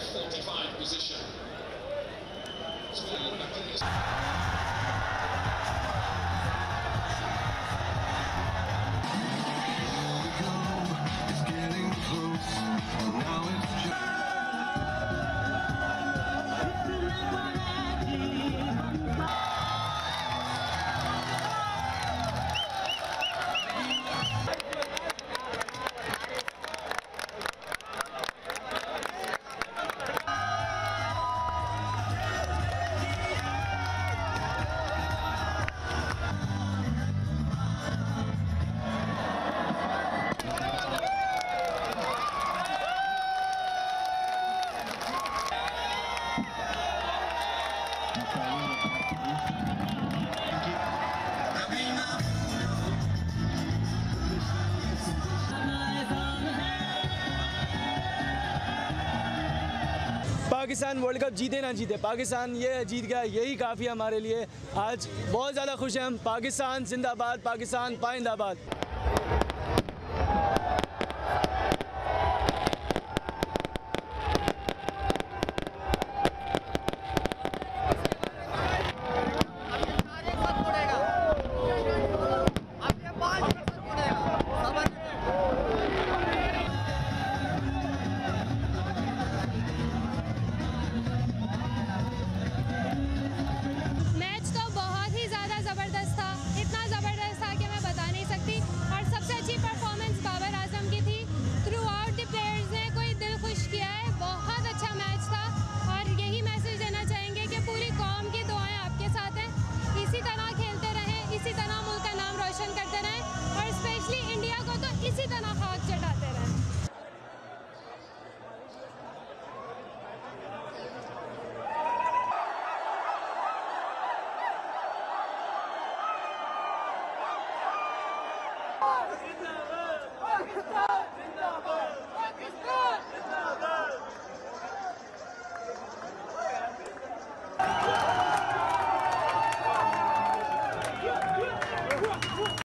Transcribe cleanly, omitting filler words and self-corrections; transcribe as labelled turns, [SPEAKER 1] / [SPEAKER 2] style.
[SPEAKER 1] F45 position.
[SPEAKER 2] Pakistan world cup जीते ना जीते, पाकिस्तान ये जीत गया, यही काफ़ी है हमारे लिए। आज बहुत ज़्यादा खुश हैं हम। पाकिस्तान जिंदाबाद, पाकिस्तान पाइंदाबाद।
[SPEAKER 3] इसी तरह खाक चढ़ाते रहें।
[SPEAKER 4] जिंदाबाद